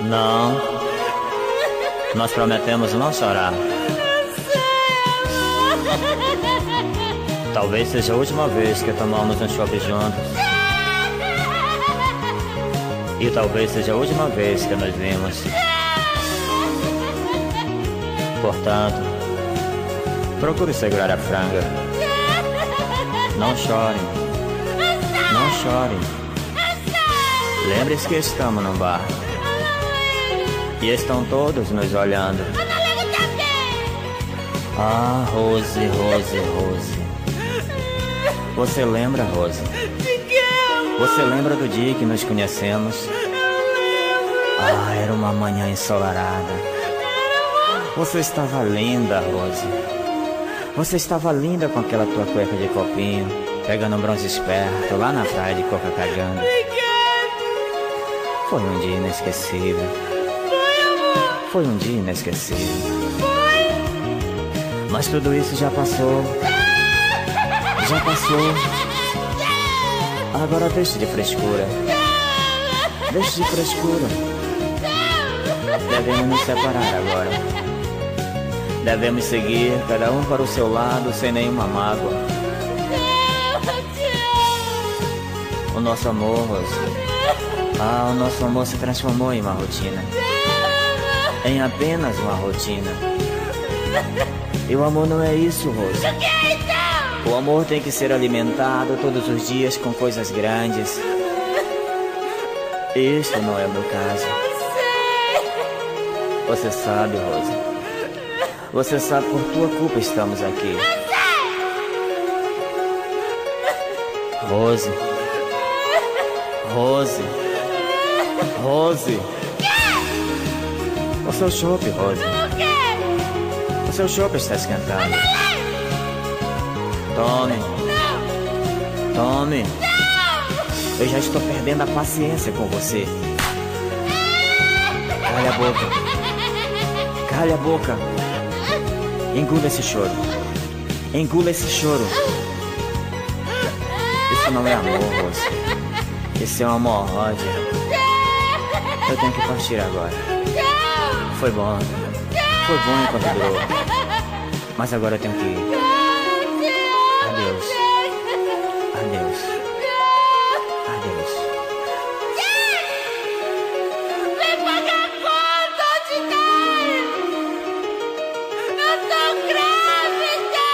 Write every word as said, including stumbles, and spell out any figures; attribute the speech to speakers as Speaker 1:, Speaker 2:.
Speaker 1: Não. Nós prometemos não chorar. Talvez seja a última vez que tomamos um chopp juntos. E talvez seja a última vez que nos vimos. Portanto, procure segurar a franga. Não chore. Não chore. Lembre-se que estamos num bar. E estão todos nos olhando. Ah, Rose, Rose, Rose. Você lembra, Rose? Você lembra do dia que nos conhecemos? Ah, era uma manhã ensolarada. Você estava linda, Rose. Você estava linda com aquela tua cueca de copinho, pegando um bronze esperto lá na praia de Copacabana. Foi um dia inesquecível. Foi um dia inesquecível. Mas tudo isso já passou. Já passou. Agora deixe de frescura. Deixe de frescura. Devemos nos separar agora. Devemos seguir, cada um para o seu lado, sem nenhuma mágoa. O nosso amor, Rose. Ah, o nosso amor se transformou em uma rotina. Em apenas uma rotina. E o amor não é isso, Rose. O amor tem que ser alimentado todos os dias com coisas grandes. Isso não é o meu caso. Você sabe, Rose. Você sabe, por tua culpa estamos aqui. Rose. Rose. Rose. O seu chopp, Rose. O seu chopp está esquentado. Tome. Tome. Eu já estou perdendo a paciência com você. Calha a boca. Calha a boca. Engula esse choro. Engula esse choro. Isso não é amor, Rose. Isso é um amor, Roger. Eu tenho que partir agora. Foi bom. Foi bom enquanto durou. Mas agora eu tenho que ir. Adeus. Adeus. Adeus.
Speaker 2: Vem pagar a conta, onde tá? Eu tô grávida!